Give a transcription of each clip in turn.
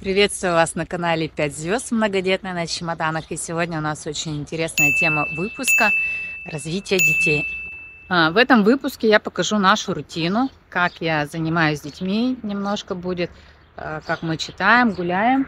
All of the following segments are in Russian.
Приветствую вас на канале 5 звезд многодетная на чемоданах. И сегодня у нас очень интересная тема выпуска — развитие детей. В этом выпуске я покажу нашу рутину, как я занимаюсь с детьми, немножко будет, как мы читаем, гуляем.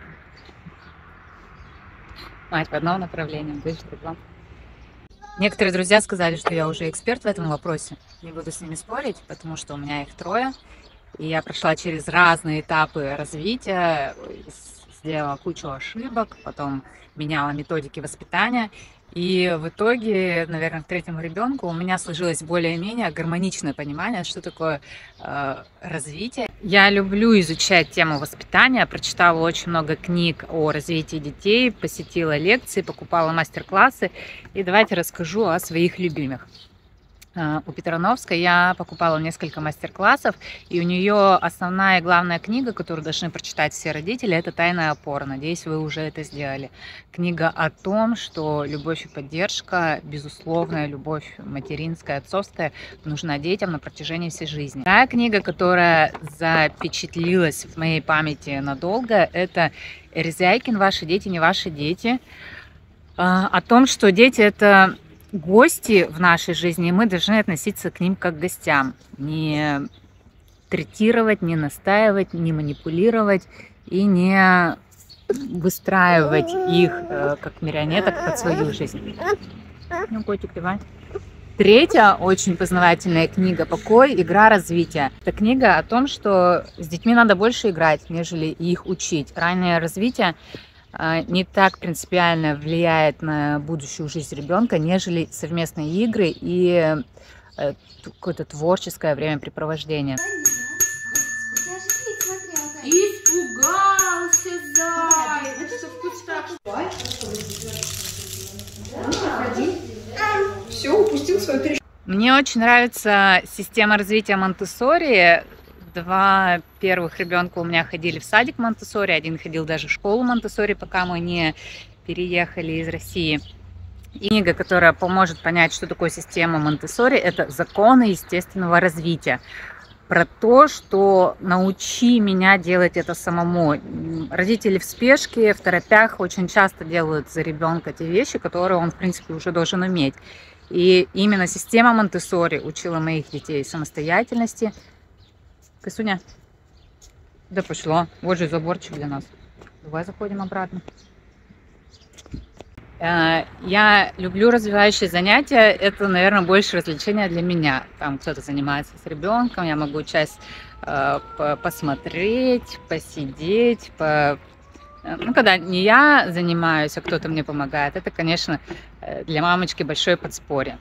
Мать в одном направлении, дочь в другом. Некоторые друзья сказали, что я уже эксперт в этом вопросе. Не буду с ними спорить, потому что у меня их трое. И я прошла через разные этапы развития, сделала кучу ошибок, потом меняла методики воспитания. И в итоге, наверное, к третьему ребенку у меня сложилось более-менее гармоничное понимание, что такое развитие. Я люблю изучать тему воспитания, прочитала очень много книг о развитии детей, посетила лекции, покупала мастер-классы. И давайте расскажу о своих любимых. У Петрановской я покупала несколько мастер-классов, и у нее основная и главная книга, которую должны прочитать все родители, это «Тайная опора». Надеюсь, вы уже это сделали. Книга о том, что любовь и поддержка, безусловная любовь материнская, отцовская, нужна детям на протяжении всей жизни. Вторая книга, которая запечатлилась в моей памяти надолго, это Эрзяйкин «Ваши дети, не ваши дети». О том, что дети — это гости в нашей жизни, и мы должны относиться к ним как к гостям. Не третировать, не настаивать, не манипулировать и не выстраивать их как марионеток под свою жизнь. Ну, котик, давай. Третья очень познавательная книга «Покой. Игра. Развитие». Это книга о том, что с детьми надо больше играть, нежели их учить. Раннее развитие не так принципиально влияет на будущую жизнь ребенка, нежели совместные игры и какое-то творческое времяпрепровождение. Испугался заяц. Все, упустил свою перешку. Мне очень нравится система развития Монтессори. Два первых ребенка у меня ходили в садик Монтессори, один ходил даже в школу Монтессори, пока мы не переехали из России. И книга, которая поможет понять, что такое система Монтессори, это «Законы естественного развития». Про то, что научи меня делать это самому. Родители в спешке, в торопях очень часто делают за ребенка те вещи, которые он, в принципе, уже должен уметь. И именно система Монтессори учила моих детей самостоятельности. Косуня, да пошла. Вот же заборчик для нас. Давай заходим обратно. Я люблю развивающие занятия. Это, наверное, больше развлечения для меня. Там кто-то занимается с ребенком, я могу часть посмотреть, посидеть. Ну, когда не я занимаюсь, а кто-то мне помогает, это, конечно, для мамочки большое подспорье.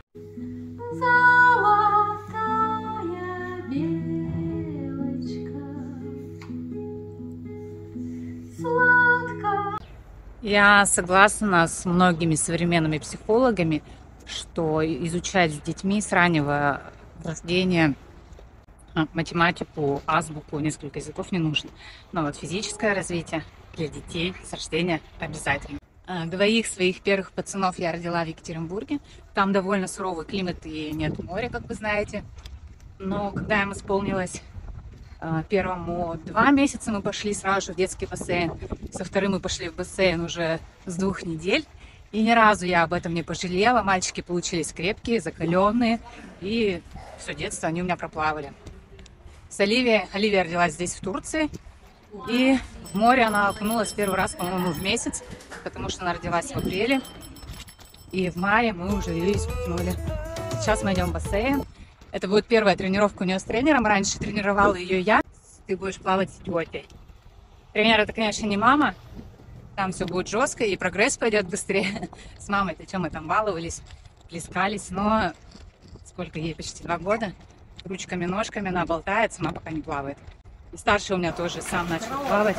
Я согласна с многими современными психологами, что изучать с детьми с раннего рождения математику, азбуку, несколько языков не нужно. Но вот физическое развитие для детей с рождения обязательно. Двоих своих первых пацанов я родила в Екатеринбурге. Там довольно суровый климат и нет моря, как вы знаете. Но когда им исполнилось первому 2 месяца, мы пошли сразу же в детский бассейн. Со вторым мы пошли в бассейн уже с 2 недель. И ни разу я об этом не пожалела. Мальчики получились крепкие, закаленные. И все детство они у меня проплавали. С Оливией. Оливия родилась здесь, в Турции. И в море она окунулась первый раз, по-моему, в месяц. Потому что она родилась в апреле. И в мае мы уже ее испугнули. Сейчас мы идем в бассейн. Это будет первая тренировка у нее с тренером. Раньше тренировала ее я. Ты будешь плавать с тетей. Тренер — это, конечно, не мама. Там все будет жестко, и прогресс пойдет быстрее. С мамой-то что, мы там баловались, плескались. Но сколько ей? Почти 2 года. Ручками, ножками она болтает, сама пока не плавает. И старший у меня тоже сам начал плавать.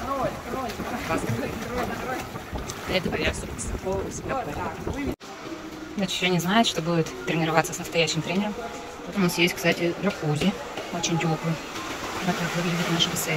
Для этого я все у себя плаваю. Дочь еще не знает, что будет тренироваться с настоящим тренером. Вот у нас есть, кстати, джакузи, очень теплый. Вот так выглядит наш бассейн.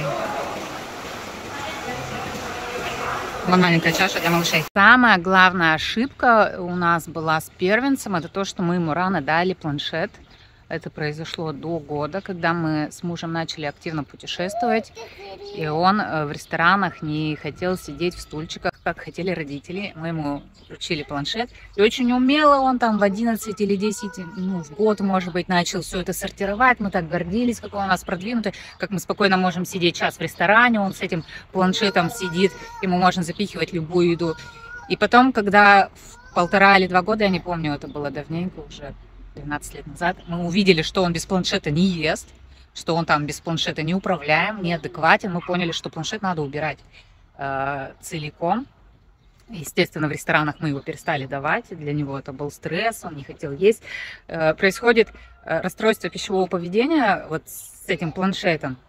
Вон маленькая чаша для малышей. Самая главная ошибка у нас была с первенцем, это то, что мы ему рано дали планшет. Это произошло до года, когда мы с мужем начали активно путешествовать. И он в ресторанах не хотел сидеть в стульчиках, как хотели родители. Мы ему вручили планшет. И очень умело он там в 11 или 10, в год, может быть, начал все это сортировать. Мы так гордились, какой у нас продвинутый, как мы спокойно можем сидеть час в ресторане. Он с этим планшетом сидит, ему можно запихивать любую еду. И потом, когда в 1,5 или 2 года, я не помню, это было давненько, уже 12 лет назад, мы увидели, что он без планшета не ест, что он там без планшета не управляем, неадекватен. Мы поняли, что планшет надо убирать целиком. Естественно, в ресторанах мы его перестали давать. Для него это был стресс, он не хотел есть. Происходит расстройство пищевого поведения вот с этим планшетом.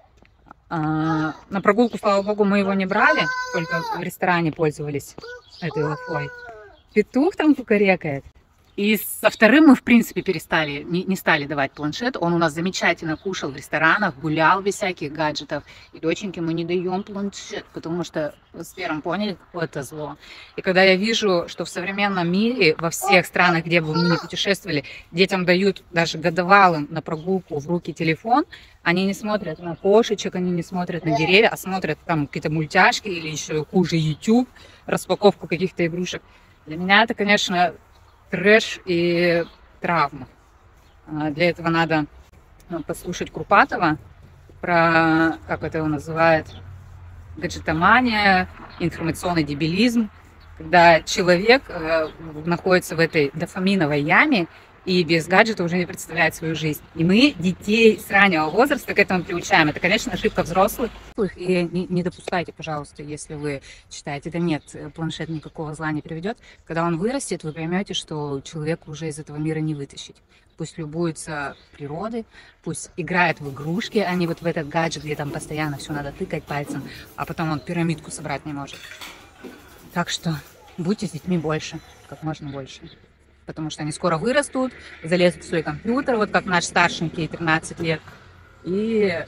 На прогулку, слава богу, мы его не брали, только в ресторане пользовались этой лафой. Петух там кукарекает. И со вторым мы, в принципе, перестали, не стали давать планшет. Он у нас замечательно кушал в ресторанах, гулял без всяких гаджетов. И доченьке мы не даем планшет, потому что с первым поняли, какое это зло. И когда я вижу, что в современном мире, во всех странах, где бы мы ни путешествовали, детям дают даже годовалым на прогулку в руки телефон, они не смотрят на кошечек, они не смотрят на деревья, а смотрят там какие-то мультяшки или еще хуже YouTube, распаковку каких-то игрушек. Для меня это, конечно, трэш и травма. Для этого надо послушать Курпатова про, как это его называют, гаджетомания, информационный дебилизм, когда человек находится в этой дофаминовой яме и без гаджета уже не представляет свою жизнь. И мы детей с раннего возраста к этому приучаем. Это, конечно, ошибка взрослых. И не допускайте, пожалуйста, если вы считаете, да нет, планшет никакого зла не приведет. Когда он вырастет, вы поймете, что человека уже из этого мира не вытащить. Пусть любуется природой, пусть играет в игрушки, а не вот в этот гаджет, где там постоянно все надо тыкать пальцем, а потом он пирамидку собрать не может. Так что будьте с детьми больше, как можно больше. Потому что они скоро вырастут, залезут в свой компьютер, вот как наш старшенький, 13 лет. И...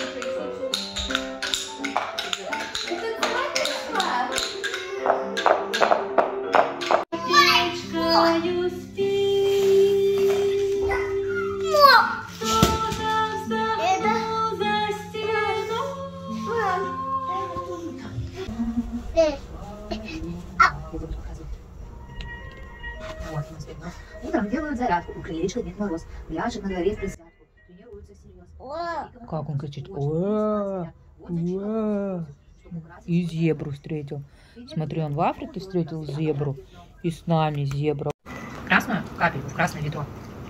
Утром делают зарядку, уклеечка Дед Мороз, пляшет на дворе в присядку, тренируются всерьез. Как он кричит? И зебру встретил. Смотри, он в Африке встретил зебру, и с нами зебра. Красную капельку в красное ведро.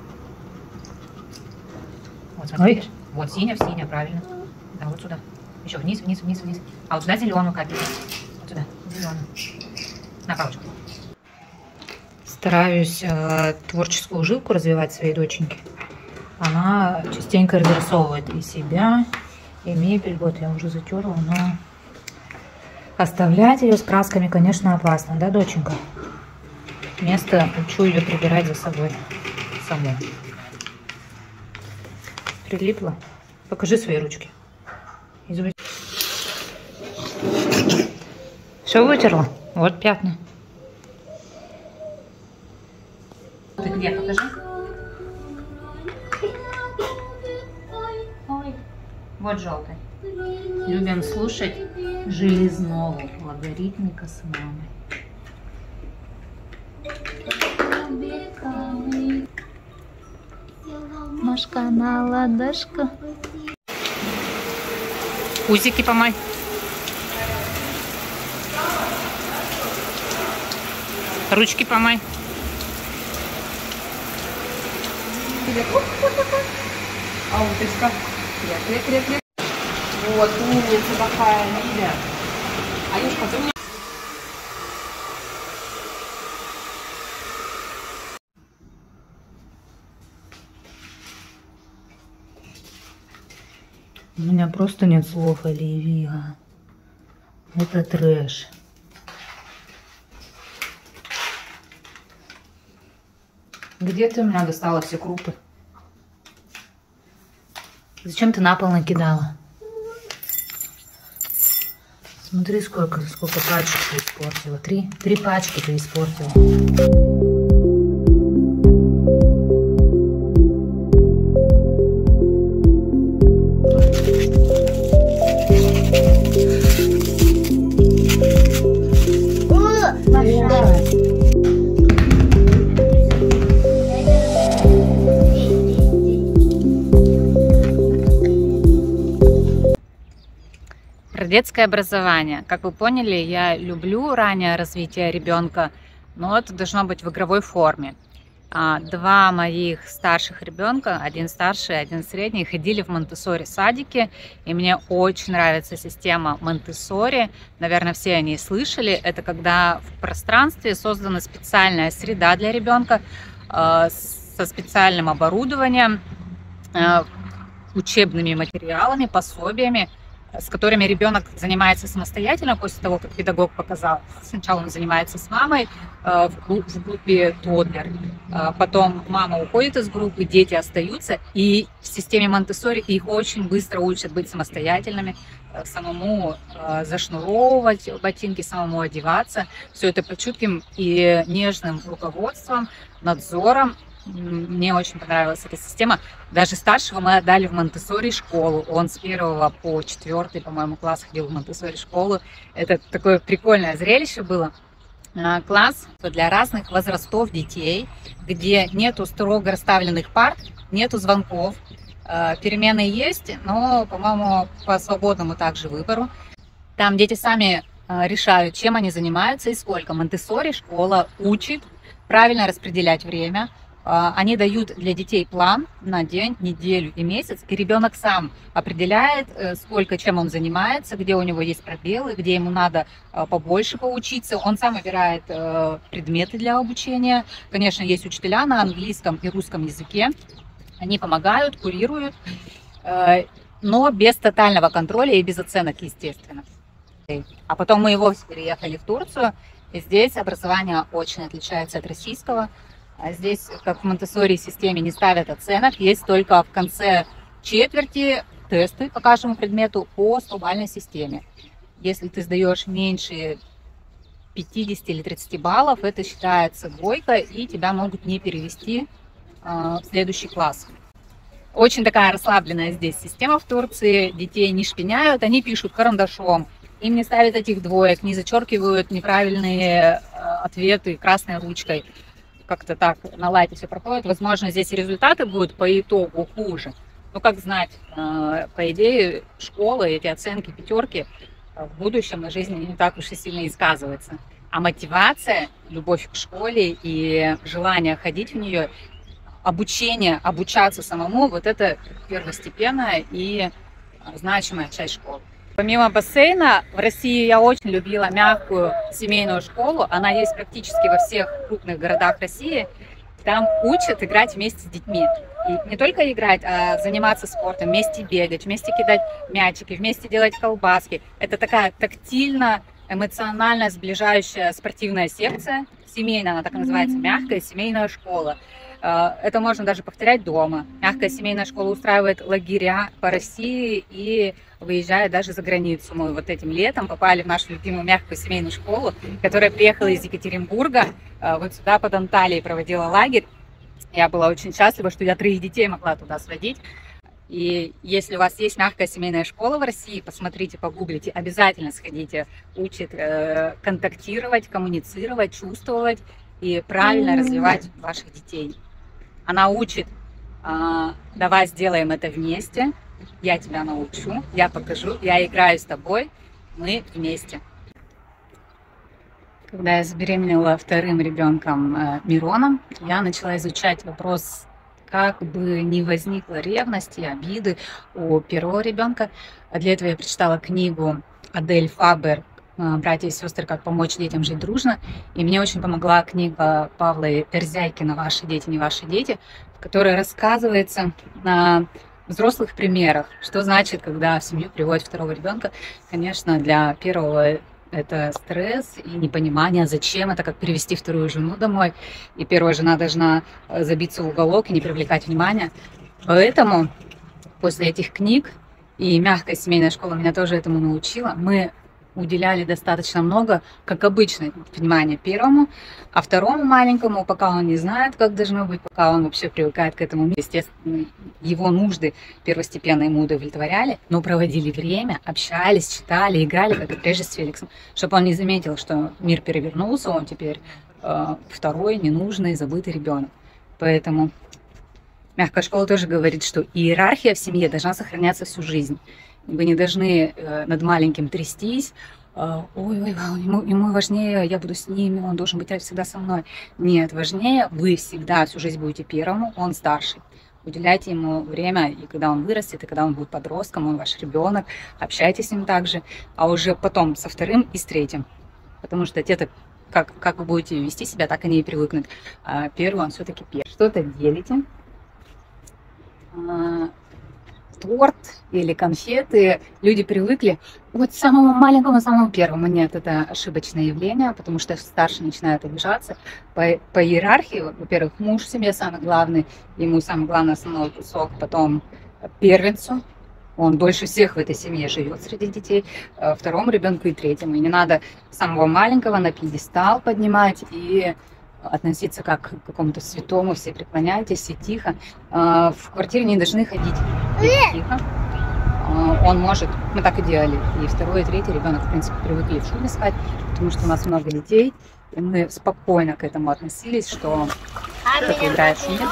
Вот, смотри, видишь? Вот синяя в синяя, правильно. Да, вот сюда. Еще вниз, вниз, вниз, вниз. А вот сюда зеленую капельку. Вот сюда, зеленую. На палочку. Стараюсь творческую жилку развивать своей доченьке. Она частенько разрисовывает и себя, и мебель. Вот я уже затерла, но оставлять ее с красками, конечно, опасно, да, доченька? Место учу ее прибирать за собой саму. Прилипла? Покажи свои ручки. Все вытерла? Вот пятна. Ты где? Покажи. Ой. Вот желтый. Любим слушать Железнову, логарифмика с мамой. Ножка на ладошку. Усики помой. Ручки помой. А уточка. Кря-кря-кря-кря. Вот, умница какая, Лиля. Аюшка, ты у меня... У меня просто нет слов, Оливия. Это трэш. Где ты у меня достала все крупы? Зачем ты на пол накидала? Смотри, сколько пачек ты испортила. Три пачки ты испортила. Детское образование. Как вы поняли, я люблю раннее развитие ребенка, но это должно быть в игровой форме. Два моих старших ребенка, один старший, один средний, ходили в Монтессори садики, и мне очень нравится система Монтессори. Наверное, все они слышали. Это когда в пространстве создана специальная среда для ребенка со специальным оборудованием, учебными материалами, пособиями, с которыми ребенок занимается самостоятельно после того, как педагог показал. Сначала он занимается с мамой в группе тоддлер, потом мама уходит из группы, дети остаются, и в системе Монтессори их очень быстро учат быть самостоятельными, самому зашнуровывать ботинки, самому одеваться. Все это под чутким и нежным руководством, надзором. Мне очень понравилась эта система. Даже старшего мы отдали в Монтессори школу. Он с 1 по 4, по-моему, класс ходил в Монтессори школу. Это такое прикольное зрелище было. Класс для разных возрастов детей, где нету строго расставленных парт, нету звонков. Перемены есть, но, по-моему, по свободному также выбору. Там дети сами решают, чем они занимаются и сколько. Монтессори школа учит правильно распределять время. Они дают для детей план на день, неделю и месяц, и ребенок сам определяет, сколько, чем он занимается, где у него есть пробелы, где ему надо побольше поучиться. Он сам выбирает предметы для обучения. Конечно, есть учителя на английском и русском языке. Они помогают, курируют, но без тотального контроля и без оценок, естественно. А потом мы и вовсе переехали в Турцию, и здесь образование очень отличается от российского. Здесь, как в Монтессори системе, не ставят оценок, есть только в конце четверти тесты по каждому предмету по 100-бальной системе. Если ты сдаешь меньше 50 или 30 баллов, это считается двойка, и тебя могут не перевести в следующий класс. Очень такая расслабленная здесь система в Турции, детей не шпиняют, они пишут карандашом, им не ставят этих двоек, не зачеркивают неправильные ответы красной ручкой. Как-то так на лайте все проходит. Возможно, здесь результаты будут по итогу хуже. Но как знать, по идее, школа, эти оценки, пятерки в будущем на жизни не так уж и сильно и сказывается. А мотивация, любовь к школе и желание ходить в нее, обучение, обучаться самому, вот это первостепенная и значимая часть школы. Помимо бассейна, в России я очень любила мягкую семейную школу. Она есть практически во всех крупных городах России. Там учат играть вместе с детьми. И не только играть, а заниматься спортом, вместе бегать, вместе кидать мячики, вместе делать колбаски. Это такая тактильно, эмоционально сближающая спортивная секция. Семейная, она так и называется, мягкая семейная школа. Это можно даже повторять дома. Мягкая семейная школа устраивает лагеря по России и выезжает даже за границу. Мы вот этим летом попали в нашу любимую мягкую семейную школу, которая приехала из Екатеринбурга, вот сюда под Анталией проводила лагерь. Я была очень счастлива, что я 3 детей могла туда сводить. И если у вас есть мягкая семейная школа в России, посмотрите, погуглите, обязательно сходите. Учит контактировать, коммуницировать, чувствовать и правильно развивать ваших детей. Она учит, давай сделаем это вместе, я тебя научу, я покажу, я играю с тобой, мы вместе. Когда я забеременела вторым ребенком Мироном, я начала изучать вопрос, как бы не возникло ревности, обиды у первого ребенка. Для этого я прочитала книгу Адель Фабер «Братья и сестры. Как помочь детям жить дружно». И мне очень помогла книга Павла Перзяйкина «Ваши дети, не ваши дети», в которой рассказывается на взрослых примерах, что значит, когда в семью приводят второго ребенка. Конечно, для первого это стресс и непонимание, зачем это, как перевести вторую жену домой. И первая жена должна забиться в уголок и не привлекать внимания. Поэтому после этих книг и мягкая семейная школа меня тоже этому научила. Мы уделяли достаточно много, как обычно, внимания первому, а второму маленькому, пока он не знает, как должно быть, пока он вообще привыкает к этому, естественно, его нужды первостепенно ему удовлетворяли, но проводили время, общались, читали, играли, как и прежде с Феликсом, чтобы он не заметил, что мир перевернулся, он теперь второй, ненужный, забытый ребенок. Поэтому мягкая школа тоже говорит, что иерархия в семье должна сохраняться всю жизнь. Вы не должны над маленьким трястись. Ой, ему важнее, я буду с ним, он должен быть всегда со мной. Нет, важнее, вы всегда всю жизнь будете первым, он старший. Уделяйте ему время, и когда он вырастет, и когда он будет подростком, он ваш ребенок, общайтесь с ним также, а уже потом со вторым и с третьим. Потому что это как вы будете вести себя, так они и привыкнут. А первый он все-таки первый. Что-то делите. Торт или конфеты. Люди привыкли от самого маленького, самого первого. Нет, это ошибочное явление, потому что старший начинает обижаться. По иерархии, во-первых, муж в семье самый главный, ему самый главный основной кусок, потом первенцу. Он дольше всех в этой семье живет среди детей, второму ребенку и третьему. И не надо самого маленького на пьедестал поднимать и относиться как к какому-то святому, все преклоняйтесь, все тихо. В квартире не должны ходить тихо. Он может, мы так и делали, и второй, и третий ребенок, в принципе, привыкли в шуме спать, потому что у нас много детей, и мы спокойно к этому относились, что кто-то играет в шуме.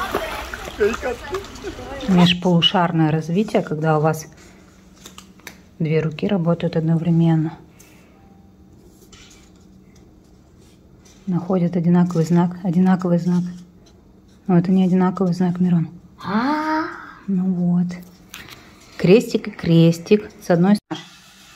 Межполушарное развитие, когда у вас две руки работают одновременно. Находят одинаковый знак. Но это не одинаковый знак, Мирон. Ну вот. Крестик и крестик. С одной стороны.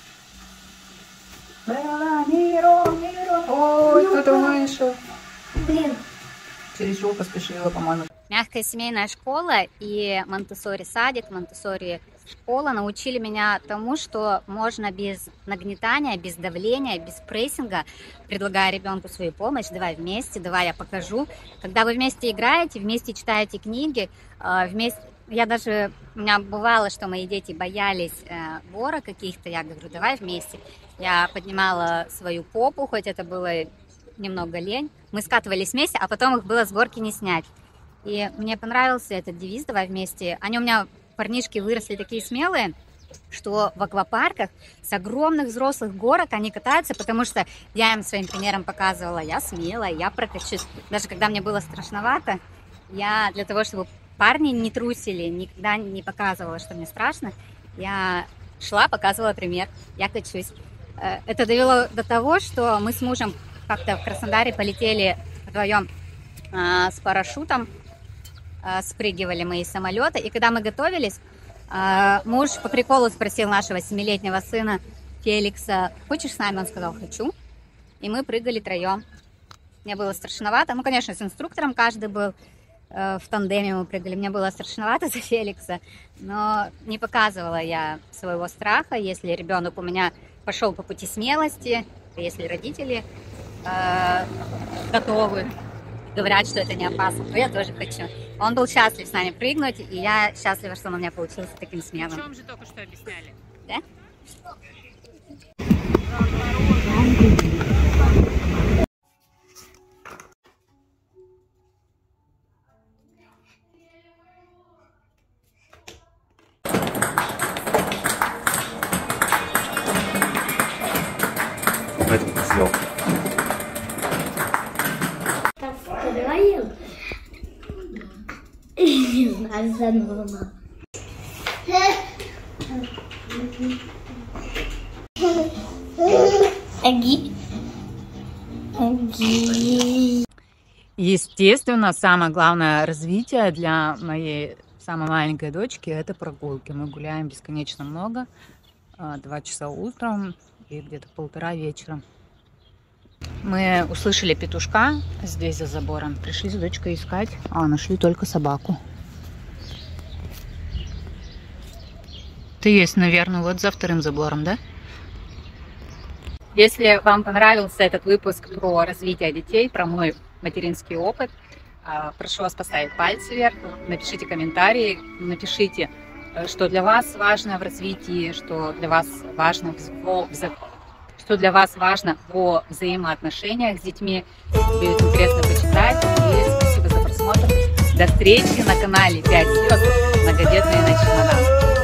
Мирон. Ой, кто-то вышел. Блин. Чересчур поспешила, по-моему. Мягкая семейная школа и Монтессори садик, Монтессори школа научили меня тому, что можно без нагнетания, без давления, без прессинга, предлагая ребенку свою помощь, давай вместе, давай я покажу. Когда вы вместе играете, вместе читаете книги, вместе... У меня бывало, что мои дети боялись гора каких-то, я говорю, давай вместе. Я поднимала свою попу, хоть это было немного лень. Мы скатывались вместе, а потом их было с горки не снять. И мне понравился этот девиз «Давай вместе». Они у меня, парнишки, выросли такие смелые, что в аквапарках с огромных взрослых горок они катаются, потому что я им своим примером показывала, я смелая, я прокачусь. Даже когда мне было страшновато, я для того, чтобы парни не трусили, никогда не показывала, что мне страшно, я шла, показывала пример, я качусь. Это довело до того, что мы с мужем как-то в Краснодаре полетели вдвоем с парашютом, спрыгивали мы из самолета, и когда мы готовились, муж по приколу спросил нашего 7-летнего сына Феликса: хочешь с нами? Он сказал: хочу. И мы прыгали троем. Мне было страшновато, ну, конечно, с инструктором каждый был, в тандеме мы прыгали, мне было страшновато за Феликса, но не показывала я своего страха. Если ребенок у меня пошел по пути смелости, если родители готовы, говорят, что это не опасно, то я тоже хочу. Он был счастлив с нами прыгнуть, и я счастлива, что он у меня получился таким смелым. Вам же только что объясняли. Да? Это сделал. Поговорил? Не знаю, занова. Аги. Естественно, самое главное развитие для моей самой маленькой дочки — это прогулки. Мы гуляем бесконечно много, 2 часа утром и где-то 1,5 вечера. Мы услышали петушка здесь за забором, пришли с дочкой искать, а нашли только собаку. Ты есть, наверное, вот за вторым забором, да? Если вам понравился этот выпуск про развитие детей, про мой материнский опыт, прошу вас поставить пальцы вверх, напишите комментарии, напишите, что для вас важно в развитии, что для вас важно во взаимоотношениях с детьми. Будет интересно почитать. И спасибо за просмотр. До встречи на канале 5 звезд. Многодетные на чемодан.